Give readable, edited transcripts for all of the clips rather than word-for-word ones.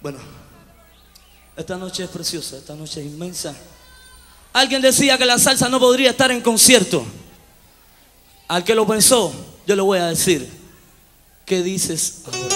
Bueno, esta noche es preciosa, esta noche es inmensa. Alguien decía que la salsa no podría estar en concierto. Al que lo pensó, yo le voy a decir, ¿qué dices ahora?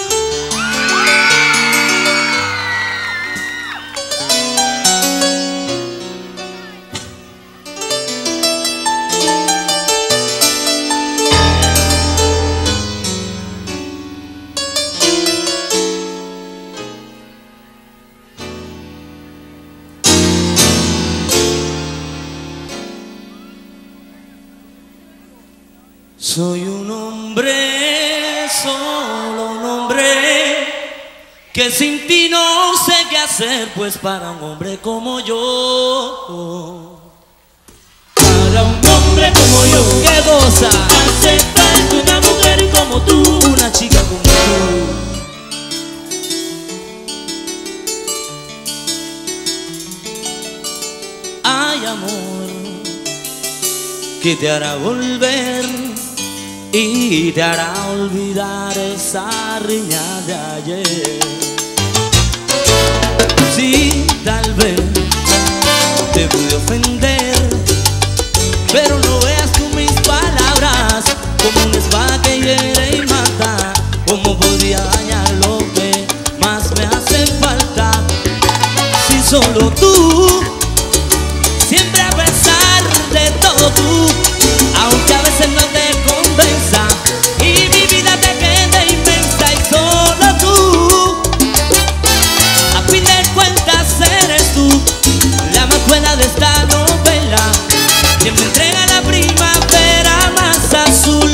Soy un hombre, solo un hombre, que sin ti no sé qué hacer, pues para un hombre como yo, para un hombre como yo, ¿qué cosa? Hace falta una mujer como tú, una chica como tú. Ay, amor, que te hará volver y te hará olvidar esa riña de ayer. Sí, tal vez te pude ofender, pero no veas tú mis palabras como una espada que hiere y mata. ¿Cómo podría dañar lo que más me hace falta? Si solo tú, siempre a pesar de todo tú, aunque a veces no te convenza y mi vida te quede inmensa y solo tú, a fin de cuentas eres tú la más buena de esta novela, quien me entrega la primavera más azul.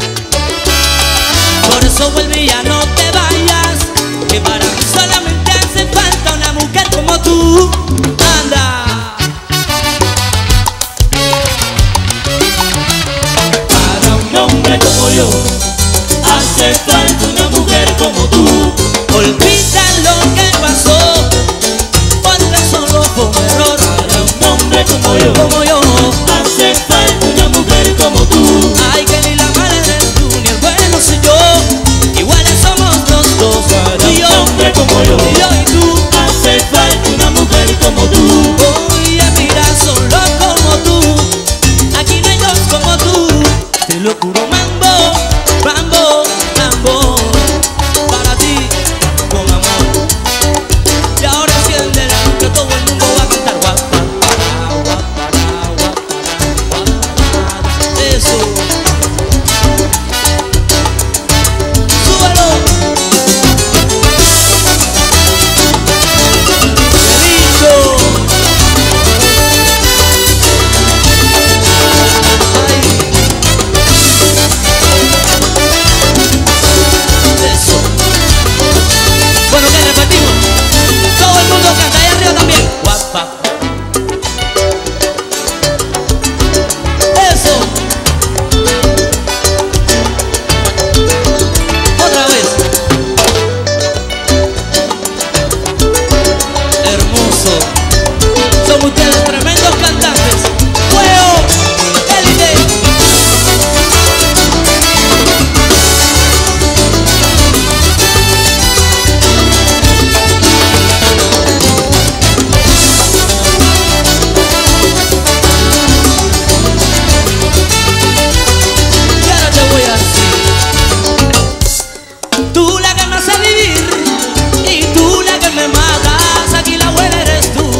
Por eso vuelve y ya no te vayas, que para mí solamente hace falta una mujer como tú. Anda. Como yo, hace falta una mujer como tú. Olvida lo que pasó, porque solo fue un error. Para un hombre como yo, hace falta una mujer como tú. Ay, que ni la mala eres tú, ni el bueno soy yo, iguales somos los dos. Para un hombre como yo y tú, hace falta una mujer como tú. Oye, mira, solo como tú, aquí no hay dos como tú. Te lo juro. Rambo, Rambo, para ti, con amor. Y ahora enciende la luz que todo el mundo va a cantar. Guapa, guapa, guapa, guapa. Eso. Súbelo. ¡Qué lindo! Bueno, que repetimos. Todo el mundo canta ahí arriba también. Guapa. Eso. Otra vez. Hermoso. Son ustedes tremendos cantantes. ¡Fuego! ¡Élite! Tú la que me hace vivir y tú la que me matas. Aquí la buena eres tú,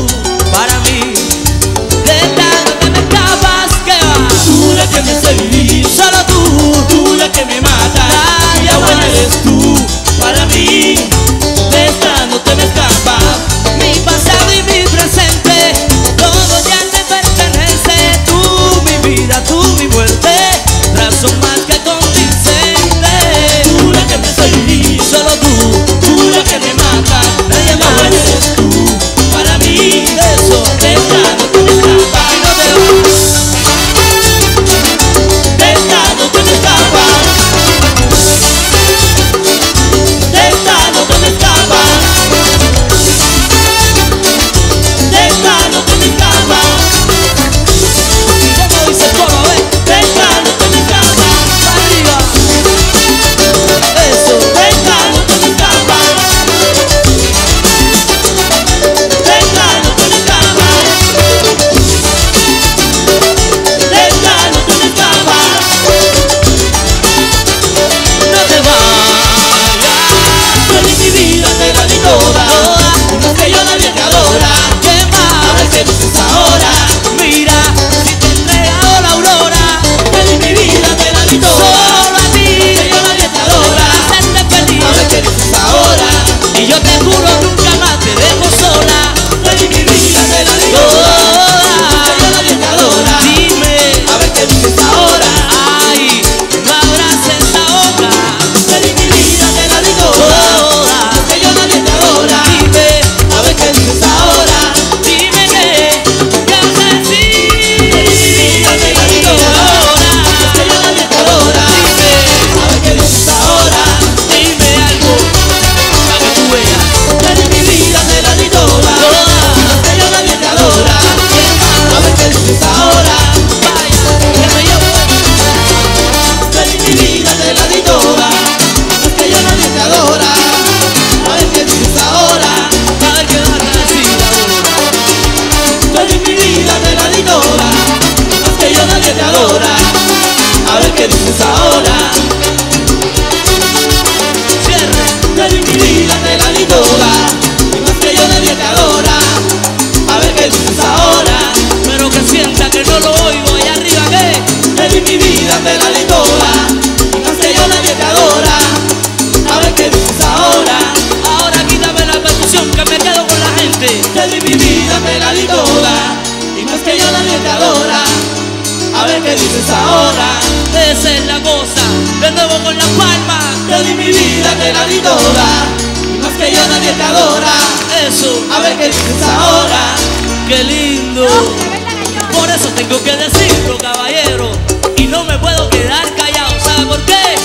esa es la cosa. De nuevo con las palmas. Te di mi vida, te la di toda, y más que yo nadie te adora. Eso. A ver qué dices ahora. Qué lindo. Por eso tengo que decirlo, caballero, y no me puedo quedar callado. ¿Sabe por qué?